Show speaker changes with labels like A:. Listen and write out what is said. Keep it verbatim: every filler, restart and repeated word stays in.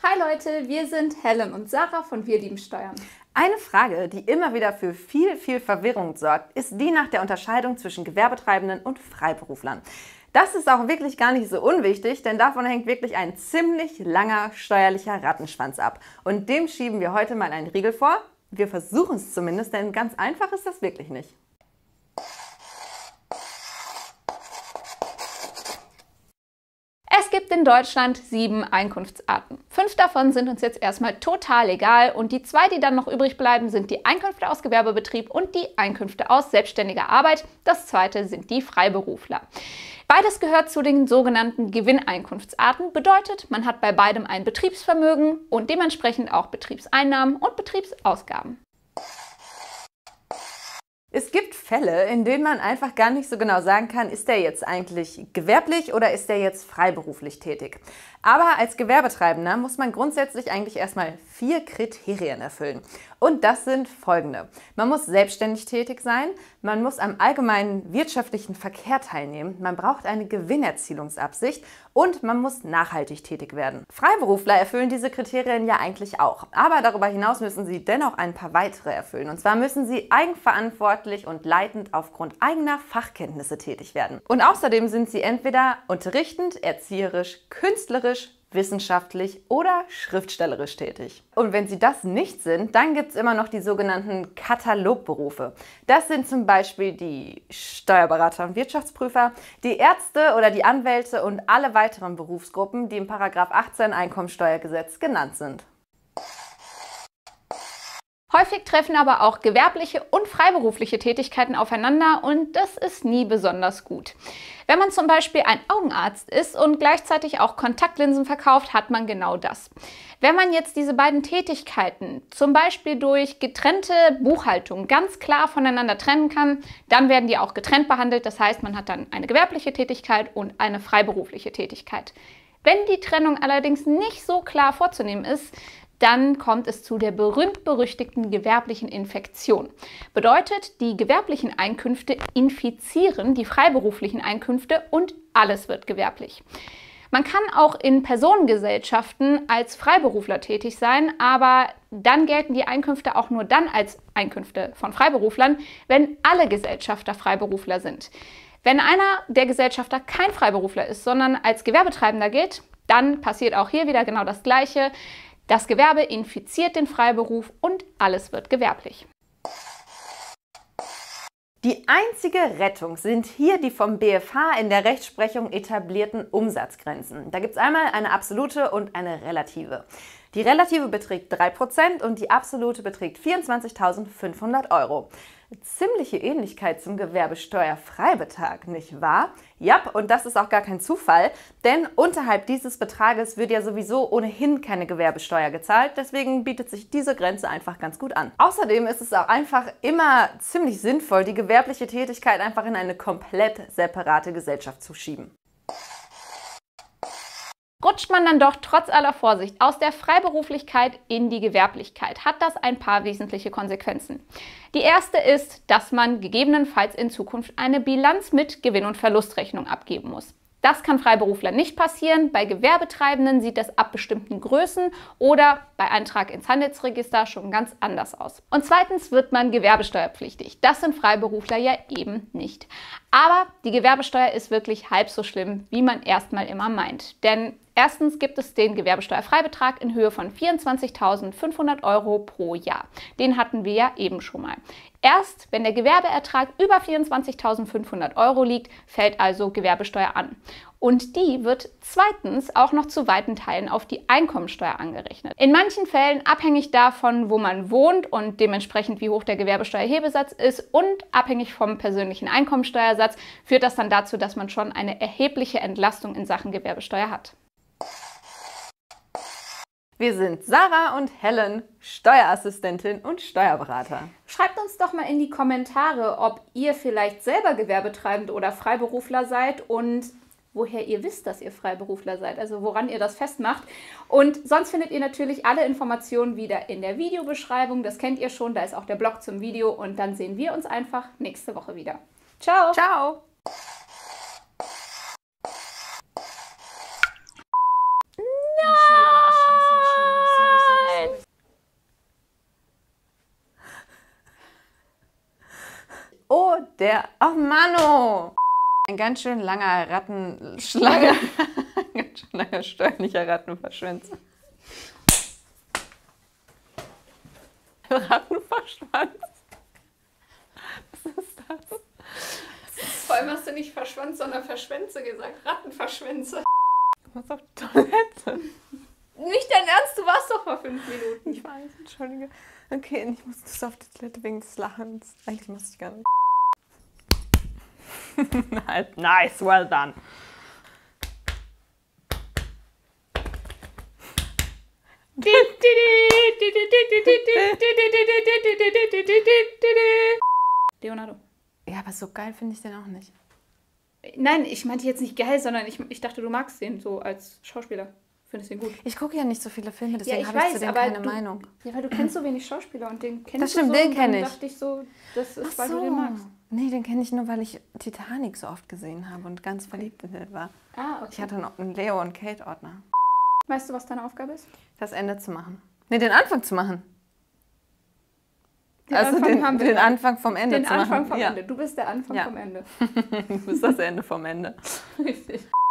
A: Hi Leute, wir sind Helen und Sarah von Wir lieben Steuern.
B: Eine Frage, die immer wieder für viel, viel Verwirrung sorgt, ist die nach der Unterscheidung zwischen Gewerbetreibenden und Freiberuflern. Das ist auch wirklich gar nicht so unwichtig, denn davon hängt wirklich ein ziemlich langer steuerlicher Rattenschwanz ab. Und dem schieben wir heute mal einen Riegel vor. Wir versuchen es zumindest, denn ganz einfach ist das wirklich nicht.
A: Es gibt in Deutschland sieben Einkunftsarten. Fünf davon sind uns jetzt erstmal total egal und die zwei, die dann noch übrig bleiben, sind die Einkünfte aus Gewerbebetrieb und die Einkünfte aus selbstständiger Arbeit. Das zweite sind die Freiberufler. Beides gehört zu den sogenannten Gewinneinkunftsarten, bedeutet, man hat bei beidem ein Betriebsvermögen und dementsprechend auch Betriebseinnahmen und Betriebsausgaben.
B: Es gibt Fälle, in denen man einfach gar nicht so genau sagen kann, ist der jetzt eigentlich gewerblich oder ist der jetzt freiberuflich tätig. Aber als Gewerbetreibender muss man grundsätzlich eigentlich erstmal vier Kriterien erfüllen. Und das sind folgende. Man muss selbstständig tätig sein, man muss am allgemeinen wirtschaftlichen Verkehr teilnehmen, man braucht eine Gewinnerzielungsabsicht und man muss nachhaltig tätig werden. Freiberufler erfüllen diese Kriterien ja eigentlich auch. Aber darüber hinaus müssen sie dennoch ein paar weitere erfüllen. Und zwar müssen sie eigenverantwortlich und leitend aufgrund eigener Fachkenntnisse tätig werden. Und außerdem sind sie entweder unterrichtend, erzieherisch, künstlerisch, wissenschaftlich oder schriftstellerisch tätig. Und wenn sie das nicht sind, dann gibt es immer noch die sogenannten Katalogberufe. Das sind zum Beispiel die Steuerberater und Wirtschaftsprüfer, die Ärzte oder die Anwälte und alle weiteren Berufsgruppen, die im Paragraph achtzehn Einkommensteuergesetz genannt sind.
A: Häufig treffen aber auch gewerbliche und freiberufliche Tätigkeiten aufeinander und das ist nie besonders gut. Wenn man zum Beispiel ein Augenarzt ist und gleichzeitig auch Kontaktlinsen verkauft, hat man genau das. Wenn man jetzt diese beiden Tätigkeiten zum Beispiel durch getrennte Buchhaltung ganz klar voneinander trennen kann, dann werden die auch getrennt behandelt. Das heißt, man hat dann eine gewerbliche Tätigkeit und eine freiberufliche Tätigkeit. Wenn die Trennung allerdings nicht so klar vorzunehmen ist, dann kommt es zu der berühmt-berüchtigten gewerblichen Infektion. Bedeutet, die gewerblichen Einkünfte infizieren die freiberuflichen Einkünfte und alles wird gewerblich. Man kann auch in Personengesellschaften als Freiberufler tätig sein, aber dann gelten die Einkünfte auch nur dann als Einkünfte von Freiberuflern, wenn alle Gesellschafter Freiberufler sind. Wenn einer der Gesellschafter kein Freiberufler ist, sondern als Gewerbetreibender gilt, dann passiert auch hier wieder genau das Gleiche. Das Gewerbe infiziert den Freiberuf und alles wird gewerblich.
B: Die einzige Rettung sind hier die vom B F H in der Rechtsprechung etablierten Umsatzgrenzen. Da gibt es einmal eine absolute und eine relative. Die relative beträgt drei Prozent und die absolute beträgt vierundzwanzigtausendfünfhundert Euro. Ziemliche Ähnlichkeit zum Gewerbesteuerfreibetrag, nicht wahr? Ja, und das ist auch gar kein Zufall, denn unterhalb dieses Betrages wird ja sowieso ohnehin keine Gewerbesteuer gezahlt, deswegen bietet sich diese Grenze einfach ganz gut an. Außerdem ist es auch einfach immer ziemlich sinnvoll, die gewerbliche Tätigkeit einfach in eine komplett separate Gesellschaft zu schieben.
A: Rutscht man dann doch trotz aller Vorsicht aus der Freiberuflichkeit in die Gewerblichkeit, hat das ein paar wesentliche Konsequenzen. Die erste ist, dass man gegebenenfalls in Zukunft eine Bilanz mit Gewinn- und Verlustrechnung abgeben muss. Das kann Freiberuflern nicht passieren. Bei Gewerbetreibenden sieht das ab bestimmten Größen oder bei Eintrag ins Handelsregister schon ganz anders aus. Und zweitens wird man gewerbesteuerpflichtig. Das sind Freiberufler ja eben nicht. Aber die Gewerbesteuer ist wirklich halb so schlimm, wie man erstmal immer meint. Denn erstens gibt es den Gewerbesteuerfreibetrag in Höhe von vierundzwanzigtausendfünfhundert Euro pro Jahr. Den hatten wir ja eben schon mal. Erst wenn der Gewerbeertrag über vierundzwanzigtausendfünfhundert Euro liegt, fällt also Gewerbesteuer an. Und die wird zweitens auch noch zu weiten Teilen auf die Einkommensteuer angerechnet. In manchen Fällen abhängig davon, wo man wohnt und dementsprechend wie hoch der Gewerbesteuerhebesatz ist und abhängig vom persönlichen Einkommensteuersatz, führt das dann dazu, dass man schon eine erhebliche Entlastung in Sachen Gewerbesteuer hat.
B: Wir sind Sarah und Helen, Steuerassistentin und Steuerberater.
A: Schreibt uns doch mal in die Kommentare, ob ihr vielleicht selber Gewerbetreibend oder Freiberufler seid und woher ihr wisst, dass ihr Freiberufler seid, also woran ihr das festmacht. Und sonst findet ihr natürlich alle Informationen wieder in der Videobeschreibung. Das kennt ihr schon, da ist auch der Blog zum Video und dann sehen wir uns einfach nächste Woche wieder. Ciao!
B: Ciao!
A: No!
B: der... Oh, Mano! Ein ganz schön langer Rattenschlange. Ein ganz schön langer steuerlicher Rattenverschwänzer. Rattenverschwanz. Was ist das?
A: Vor allem hast du nicht Verschwanz, sondern Verschwänze gesagt. Rattenverschwänze.
B: Du musst auf die Toilette.
A: Nicht dein Ernst, du warst doch vor fünf Minuten.
B: Ich weiß, entschuldige. Okay, ich musste auf die Toilette wegen des Lachens. Eigentlich musste ich gar nicht. Nice, well done.
A: Leonardo.
B: Ja, aber so geil finde ich den auch nicht.
A: Nein, ich meinte jetzt nicht geil, sondern ich, ich dachte, du magst den so als Schauspieler. Findest du den gut?
B: Ich gucke ja nicht so viele Filme, deswegen
A: ja,
B: habe ich zu dem keine
A: du,
B: Meinung.
A: Ja, weil du kennst so wenig Schauspieler und den kennst
B: das stimmt,
A: du so.
B: Den kenne ich.
A: Dann dachte ich so, das ist,
B: Ach
A: weil
B: so.
A: du den magst.
B: Nee, den kenne ich nur, weil ich Titanic so oft gesehen habe und ganz verliebt in den war.
A: Ah, okay.
B: Ich hatte noch einen Leo und Kate Ordner.
A: Weißt du, was deine Aufgabe ist?
B: Das Ende zu machen. Nee, den Anfang zu machen.
A: Den
B: also
A: Anfang
B: den,
A: haben wir
B: den
A: gerade.
B: Anfang vom Ende
A: Den
B: zu
A: Anfang
B: machen.
A: vom
B: Ja.
A: Ende. Du bist der Anfang
B: Ja.
A: vom Ende.
B: Du bist das Ende vom Ende.
A: Richtig.